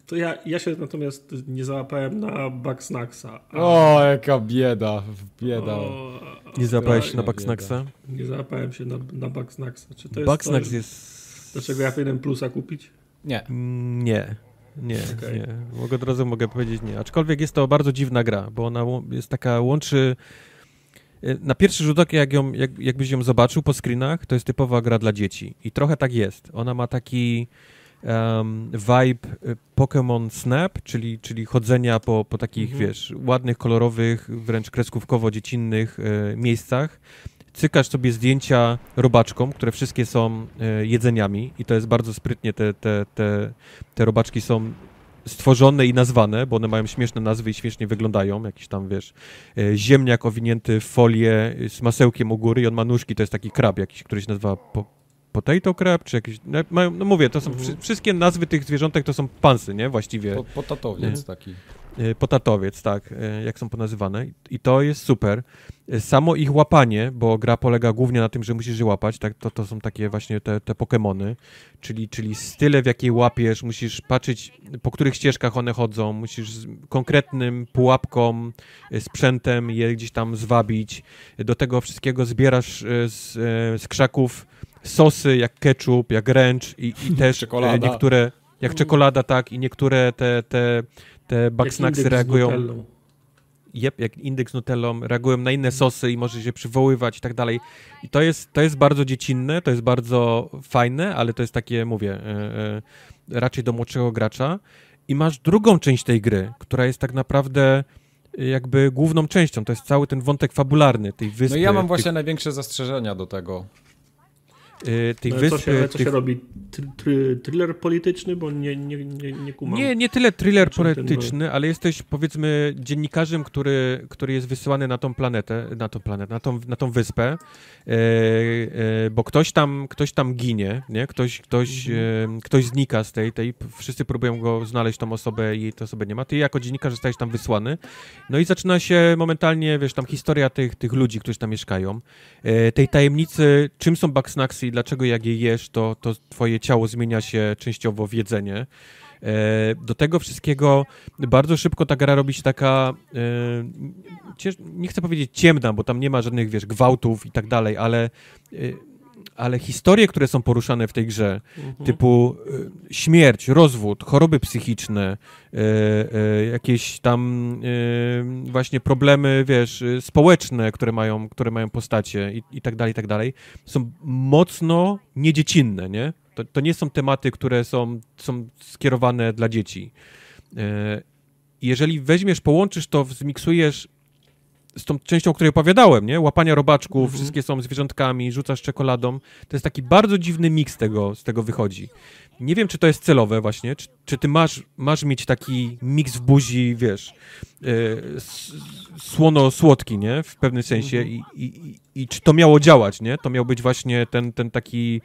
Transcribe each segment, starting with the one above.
To ja się natomiast nie załapałem na Bugsnaxa. O, jaka bieda. Nie załapałeś się na Bugsnaxa? Nie załapałem się na Bugsnaxa. Czy to jest Bugsnax jest... Dlaczego ja powinienem plusa kupić? Nie. Nie. Nie. Od razu mogę powiedzieć nie. Aczkolwiek jest to bardzo dziwna gra, bo ona jest taka, łączy... Na pierwszy rzut oka, jakbyś ją zobaczył po screenach, to jest typowa gra dla dzieci. I trochę tak jest. Ona ma taki vibe Pokémon Snap, czyli chodzenia po takich, wiesz, ładnych, kolorowych, wręcz kreskówkowo-dziecinnych miejscach. Cykasz sobie zdjęcia robaczkom, które wszystkie są jedzeniami i to jest bardzo sprytnie, te robaczki są stworzone i nazwane, bo one mają śmieszne nazwy i śmiesznie wyglądają, jakiś tam, wiesz, ziemniak owinięty w folię z masełkiem u góry i on ma nóżki, to jest taki krab jakiś, który się nazywa potato crab, czy jakiś, no mówię, to są wszystkie nazwy tych zwierzątek to są pansy, nie, właściwie. Potatowiec taki. Potatowiec, tak, jak są ponazywane i to jest super. Samo ich łapanie, bo gra polega głównie na tym, że musisz je łapać, tak, to są takie właśnie te Pokemony, czyli style, w jakiej łapiesz, musisz patrzeć, po których ścieżkach one chodzą, musisz z konkretnym pułapką, sprzętem je gdzieś tam zwabić. Do tego wszystkiego zbierasz z krzaków sosy, jak ketchup, jak ręcz i też niektóre, jak czekolada, tak, i niektóre te Bugsnaxy reagują... jak indyk z nutellą, reagują na inne sosy i może się przywoływać i tak dalej. I to jest bardzo dziecinne, to jest bardzo fajne, ale to jest takie, mówię, raczej do młodszego gracza. I masz drugą część tej gry, która jest tak naprawdę jakby główną częścią. To jest cały ten wątek fabularny tej wyspy. No i ja mam właśnie największe zastrzeżenia do tego. Tej wyspy... Co się robi? Thriller polityczny? Bo nie kumam. Nie tyle thriller polityczny, ale jesteś, powiedzmy, dziennikarzem, który jest wysyłany na tą planetę, na tą wyspę, bo ktoś tam ginie, nie? Ktoś znika z tej, wszyscy próbują go znaleźć, tą osobę i tej osoby nie ma. Ty jako dziennikarz zostajesz tam wysłany. No i zaczyna się momentalnie, wiesz, tam historia tych ludzi, którzy tam mieszkają. Tej tajemnicy, czym są Bugsnaxy i dlaczego jak je jesz, to twoje ciało zmienia się częściowo w jedzenie. Do tego wszystkiego bardzo szybko ta gra robi się taka, nie chcę powiedzieć ciemna, bo tam nie ma żadnych, wiesz, gwałtów i tak dalej, ale historie, które są poruszane w tej grze, typu śmierć, rozwód, choroby psychiczne, jakieś tam właśnie problemy, wiesz, społeczne, które mają postacie i tak dalej, są mocno niedziecinne, nie? To nie są tematy, które są skierowane dla dzieci. Jeżeli weźmiesz, połączysz to, zmiksujesz z tą częścią, o której opowiadałem, nie? Łapania robaczków, wszystkie są zwierzątkami, rzucasz czekoladą. To jest taki bardzo dziwny miks z tego wychodzi. Nie wiem, czy to jest celowe właśnie, czy ty masz mieć taki miks w buzi, wiesz, słono-słodki, nie? W pewnym sensie i czy to miało działać, nie? To miał być właśnie ten taki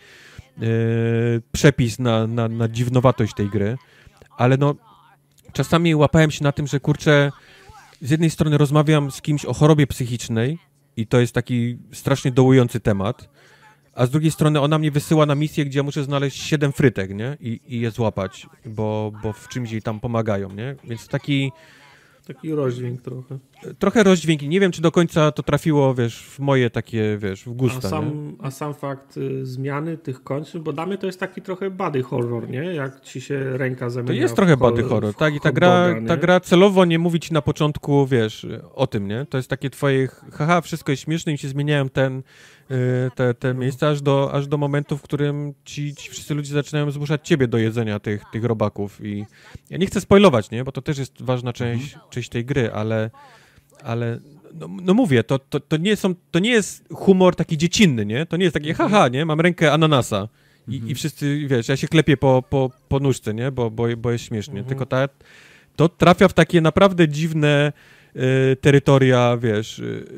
przepis na dziwnowatość tej gry. Ale no, czasami łapałem się na tym, że kurczę, z jednej strony rozmawiam z kimś o chorobie psychicznej i to jest taki strasznie dołujący temat, a z drugiej strony ona mnie wysyła na misję, gdzie ja muszę znaleźć 7 frytek, nie? I je złapać, bo w czymś jej tam pomagają, nie? Więc taki rozdźwięk trochę. Trochę rozdźwięk i nie wiem, czy do końca to trafiło, wiesz, w moje takie, wiesz, w gusta, a sam fakt zmiany tych końców, bo dla mnie to jest taki trochę body horror, nie? Jak ci się ręka zamienia. To jest trochę body horror, tak? I ta gra celowo nie mówi ci na początku, wiesz, o tym, nie? To jest takie twoje, haha, wszystko jest śmieszne i się zmieniają te miejsca aż do momentu, w którym ci wszyscy ludzie zaczynają zmuszać ciebie do jedzenia tych robaków i ja nie chcę spoilować, nie? Bo to też jest ważna część tej gry, ale no mówię, to nie jest humor taki dziecinny, nie? To nie jest takie haha, nie? Mam rękę ananasa i wszyscy, wiesz, ja się klepię po nóżce, nie? Bo jest śmiesznie. Tylko to trafia w takie naprawdę dziwne terytoria, wiesz,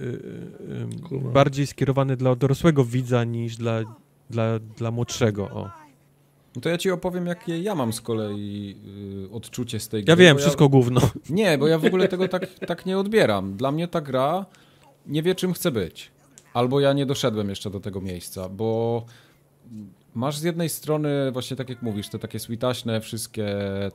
bardziej skierowane dla dorosłego widza niż dla młodszego, o. No to ja ci opowiem, jakie ja mam z kolei odczucie z tej gry. Ja wiem, wszystko gówno. Nie, bo ja w ogóle tego tak nie odbieram. Dla mnie ta gra nie wie, czym chce być. Albo ja nie doszedłem jeszcze do tego miejsca, bo masz z jednej strony właśnie tak jak mówisz, te takie switaśne wszystkie te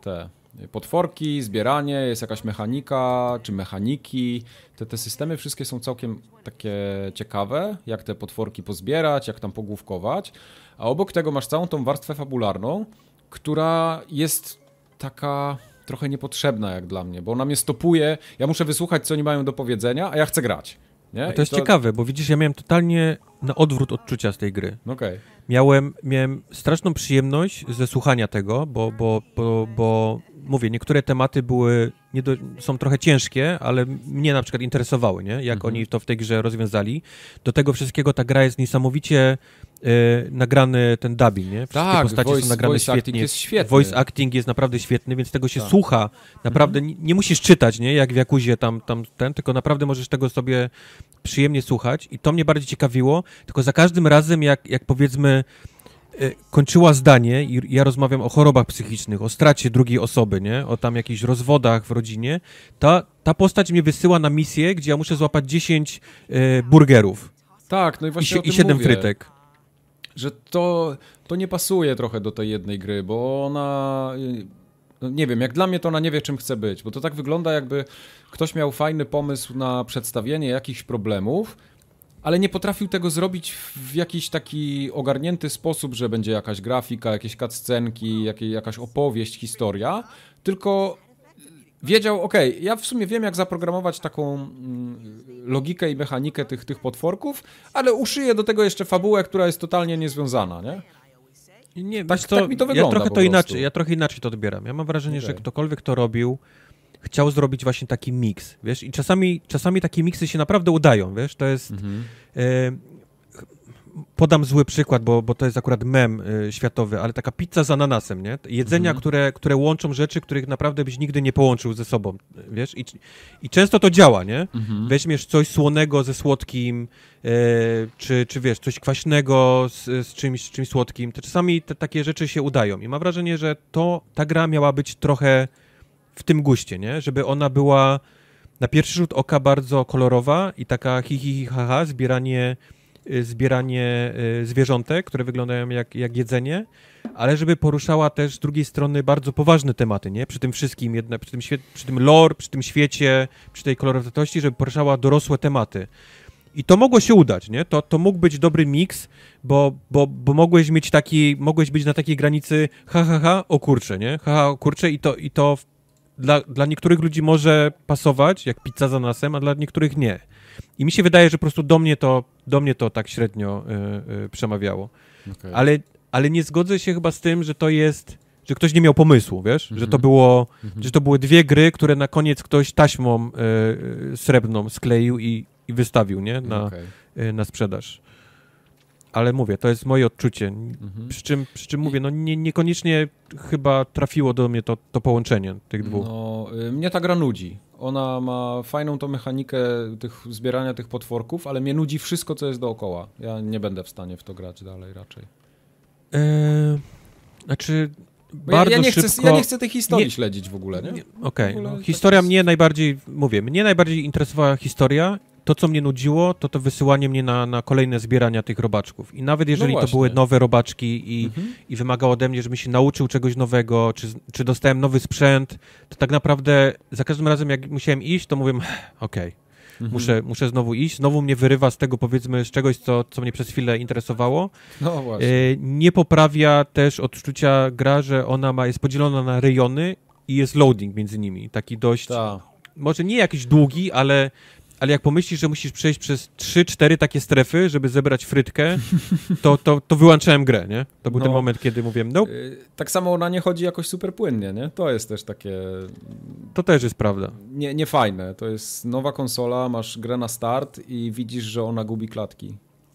potworki, zbieranie, jest jakaś mechanika, czy mechaniki. Te systemy wszystkie są całkiem takie ciekawe, jak te potworki pozbierać, jak tam pogłówkować. A obok tego masz całą tą warstwę fabularną, która jest taka trochę niepotrzebna jak dla mnie, bo ona mnie stopuje. Ja muszę wysłuchać, co oni mają do powiedzenia, a ja chcę grać. Nie? A to jest ciekawe, bo widzisz, ja miałem totalnie na odwrót odczucia z tej gry. Okay. Miałem straszną przyjemność ze słuchania tego, bo mówię, niektóre tematy są trochę ciężkie, ale mnie na przykład interesowały, nie? Jak oni to w tej grze rozwiązali. Do tego wszystkiego ta gra jest niesamowicie nagrany ten dubbing, nie? Wszystkie postacie są nagrane świetnie. Voice acting jest naprawdę świetny, więc tego się słucha. Naprawdę nie musisz czytać, nie? Jak w Jakuzie tylko naprawdę możesz tego sobie przyjemnie słuchać i to mnie bardziej ciekawiło, tylko za każdym razem jak powiedzmy kończyła zdanie i ja rozmawiam o chorobach psychicznych, o stracie drugiej osoby, nie? O tam jakichś rozwodach w rodzinie, ta postać mnie wysyła na misję, gdzie ja muszę złapać 10 burgerów. Tak, no i właśnie i 7 frytek. Że to nie pasuje trochę do tej jednej gry, bo ona... No nie wiem, jak dla mnie to ona nie wie, czym chce być, bo to tak wygląda, jakby ktoś miał fajny pomysł na przedstawienie jakichś problemów, ale nie potrafił tego zrobić w jakiś taki ogarnięty sposób, że będzie jakaś grafika, jakieś cutscenki, jakaś opowieść, historia, tylko wiedział, ja w sumie wiem, jak zaprogramować taką logikę i mechanikę tych potworków, ale uszyję do tego jeszcze fabułę, która jest totalnie niezwiązana, nie? Nie, tak mi to wygląda. Ja trochę inaczej to odbieram. Ja mam wrażenie, że ktokolwiek to robił, chciał zrobić właśnie taki miks, wiesz, i czasami takie miksy się naprawdę udają, wiesz, to jest... Podam zły przykład, bo to jest akurat mem światowy, ale taka pizza z ananasem, nie? Jedzenia, które łączą rzeczy, których naprawdę byś nigdy nie połączył ze sobą, wiesz? I często to działa, nie? Weźmiesz coś słonego ze słodkim, czy wiesz, coś kwaśnego z czymś słodkim. To czasami takie rzeczy się udają. I mam wrażenie, że ta gra miała być trochę w tym guście, nie? Żeby ona była na pierwszy rzut oka bardzo kolorowa i taka ha, zbieranie zwierzątek, które wyglądają jak jedzenie, ale żeby poruszała też z drugiej strony bardzo poważne tematy, nie? Przy tym wszystkim, przy tym lore, przy tym świecie, przy tej kolorowości, żeby poruszała dorosłe tematy. I to mogło się udać, nie? To mógł być dobry miks, bo mogłeś być na takiej granicy o kurczę, nie? O kurczę i to dla niektórych ludzi może pasować, jak pizza z ananasem, a dla niektórych nie. I mi się wydaje, że po prostu do mnie to tak średnio przemawiało. Okay. Ale nie zgodzę się chyba z tym, że to jest, że ktoś nie miał pomysłu, wiesz? Że to były dwie gry, które na koniec ktoś taśmą srebrną skleił i wystawił, nie? Na sprzedaż. Ale mówię, to jest moje odczucie. Przy czym mówię, no niekoniecznie chyba trafiło do mnie to połączenie tych dwóch. No, mnie ta gra nudzi. Ona ma fajną tą mechanikę zbierania tych potworków, ale mnie nudzi wszystko, co jest dookoła. Ja nie będę w stanie w to grać dalej raczej. Znaczy... Ja nie chcę tej historii śledzić w ogóle, nie? Okej. Historia mnie najbardziej interesowała historia. To, co mnie nudziło, to wysyłanie mnie na kolejne zbierania tych robaczków. I nawet jeżeli to były nowe robaczki i wymagało ode mnie, żebym się nauczył czegoś nowego, czy dostałem nowy sprzęt, to tak naprawdę za każdym razem, jak musiałem iść, to mówię, muszę znowu iść. Znowu mnie wyrywa z tego, powiedzmy, z czegoś, co mnie przez chwilę interesowało. No właśnie. Nie poprawia też odczucia gra, że ona jest podzielona na rejony i jest loading między nimi. Taki dość, może nie jakiś długi, ale jak pomyślisz, że musisz przejść przez 3-4 takie strefy, żeby zebrać frytkę, to wyłączałem grę, nie? To był ten moment, kiedy mówiłem, tak samo ona nie chodzi jakoś super płynnie, nie? To jest też takie... To też jest prawda. Nie fajne. To jest nowa konsola, masz grę na start i widzisz, że ona gubi klatki.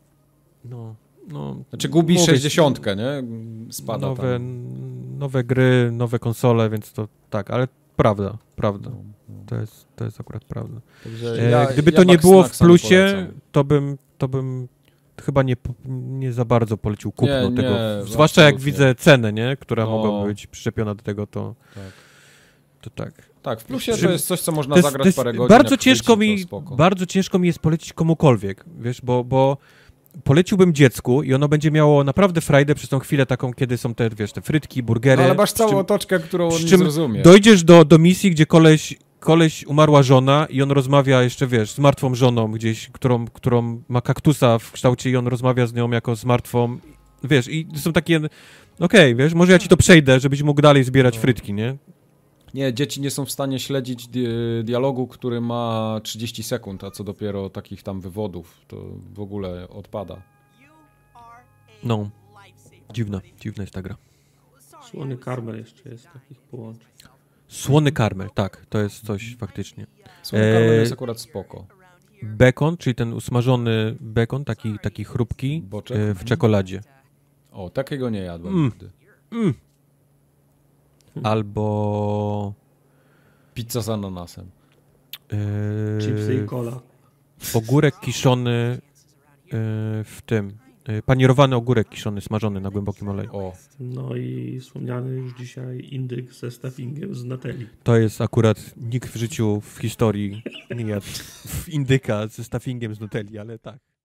Znaczy gubi 60, nie? Spada nowe gry, nowe konsole, więc to tak, ale prawda. To jest akurat prawda. Gdyby to nie było w plusie, to bym chyba nie za bardzo polecił kupno tego. Zwłaszcza jak widzę cenę, nie? Która mogła być przyczepiona do tego, to tak. Tak, w plusie to jest coś, co można zagrać parę godzin. Bardzo ciężko mi jest polecić komukolwiek, wiesz, bo poleciłbym dziecku i ono będzie miało naprawdę frajdę przez tą chwilę taką, kiedy są te, wiesz, te frytki, burgery. No, ale masz całą otoczkę, którą on nie zrozumie. Dojdziesz do misji, gdzie koleś umarła żona i on rozmawia jeszcze, wiesz, z martwą żoną gdzieś, którą ma kaktusa w kształcie i on rozmawia z nią jako z martwą, wiesz, i są takie, okej, wiesz, może ja ci to przejdę, żebyś mógł dalej zbierać frytki, nie? Nie, dzieci nie są w stanie śledzić dialogu, który ma 30 sekund, a co dopiero takich tam wywodów, to w ogóle odpada. No, dziwna jest ta gra. Słony karmel jeszcze jest takich połączeń. Słony karmel, tak, to jest coś faktycznie. Słony karmel jest akurat spoko. Bekon, czyli ten usmażony bekon, taki chrupki, Boczek? w czekoladzie. O, takiego nie jadłem nigdy. Albo... Pizza z ananasem. Chipsy i cola. Ogórek kiszony w tym. Panierowany ogórek kiszony, smażony na głębokim oleju. O. No i wspomniany już dzisiaj indyk ze stuffingiem z Nutelli. To jest akurat nikt w życiu, w historii nie jadł indyka ze stuffingiem z Nutelli, ale tak.